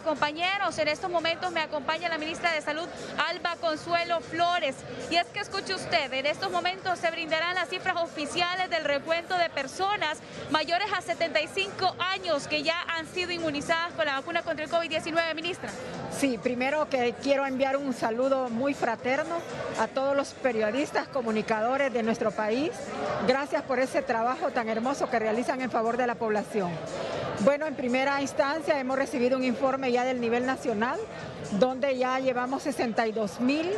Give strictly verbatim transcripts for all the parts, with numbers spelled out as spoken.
compañeros, en estos momentos me acompaña la ministra de Salud, Alba Consuelo Flores. Y es que escuche usted, en estos momentos se brindarán las cifras oficiales del recuento de personas mayores a setenta y cinco años que ya han sido inmunizadas con la vacuna contra el COVID diecinueve, ministra. Sí, primero que quiero enviar un saludo muy fraterno a todos los periodistas, comunicadores de nuestro país. Gracias por ese trabajo tan hermoso que realizan en favor de la población. Bueno, en primera instancia hemos recibido un informe ya del nivel nacional, donde ya llevamos sesenta y dos mil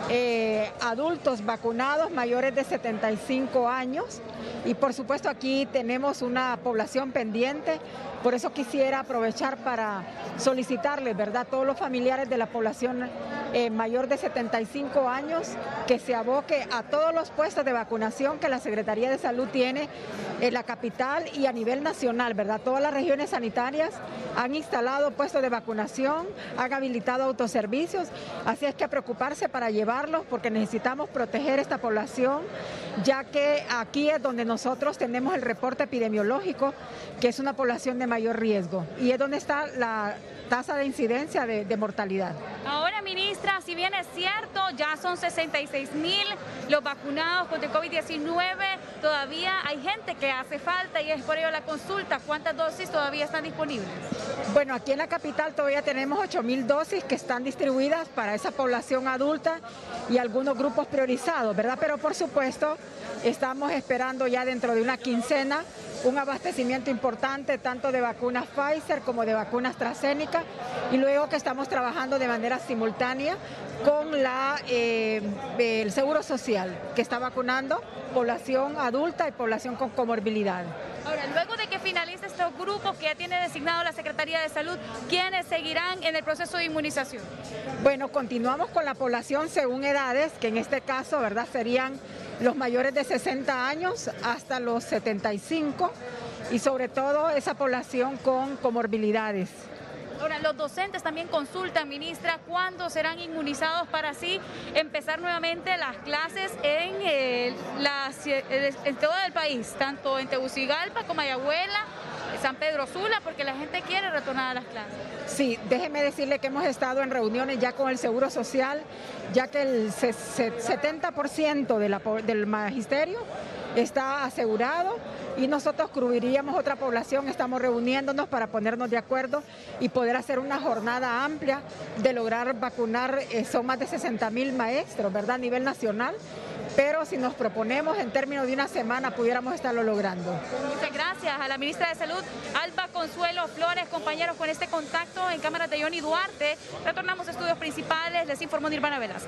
eh, adultos vacunados mayores de setenta y cinco años. Y por supuesto aquí tenemos una población pendiente, por eso quisiera aprovechar para solicitarles, ¿verdad?, a todos los familiares de la población eh, mayor de setenta y cinco años que se aboque a todos los puestos de vacunación que la Secretaría de Salud tiene en la capital y a nivel nacional, ¿verdad? Todas las regiones sanitarias han instalado puestos de vacunación, han habilitado autoservicios, así es que a preocuparse para llevarlos porque necesitamos proteger esta población, ya que aquí es donde nosotros tenemos el reporte epidemiológico, que es una población de mayor riesgo y es donde está la tasa de incidencia de, de mortalidad. Ahora, ministra, si bien es cierto, ya son sesenta y seis mil los vacunados contra el COVID diecinueve, todavía hay gente que hace falta y es por ello la consulta. ¿Cuántas dosis todavía están disponibles? Bueno, aquí en la capital todavía tenemos ocho mil dosis que están distribuidas para esa población adulta y algunos grupos priorizados, ¿verdad? Pero por supuesto, estamos esperando ya dentro de una quincena un abastecimiento importante tanto de vacunas Pfizer como de vacunas AstraZeneca y luego que estamos trabajando de manera simultánea con la, eh, el Seguro Social que está vacunando población adulta y población con comorbilidad. Ahora, luego de que finalice estos grupos que ya tiene designado la Secretaría de Salud, ¿quiénes seguirán en el proceso de inmunización? Bueno, continuamos con la población según edades, que en este caso, ¿verdad?, serían los mayores de sesenta años hasta los setenta y cinco y sobre todo esa población con comorbilidades. Ahora, los docentes también consultan, ministra, cuándo serán inmunizados para así empezar nuevamente las clases en, eh, las, en todo el país, tanto en Tegucigalpa como Ayahuela, San Pedro Sula, porque la gente quiere retornar a las clases. Sí, déjeme decirle que hemos estado en reuniones ya con el Seguro Social, ya que el setenta por ciento de la, del magisterio está asegurado y nosotros cubriríamos otra población, estamos reuniéndonos para ponernos de acuerdo y poder hacer una jornada amplia de lograr vacunar, eh, son más de sesenta mil maestros, ¿verdad?, a nivel nacional, pero si nos proponemos en términos de una semana pudiéramos estarlo logrando. Muchas gracias a la ministra de Salud, Alba Consuelo Flores. Compañeros, con este contacto en cámaras de Johnny Duarte, retornamos a estudios principales, les informó Nirvana Velasco.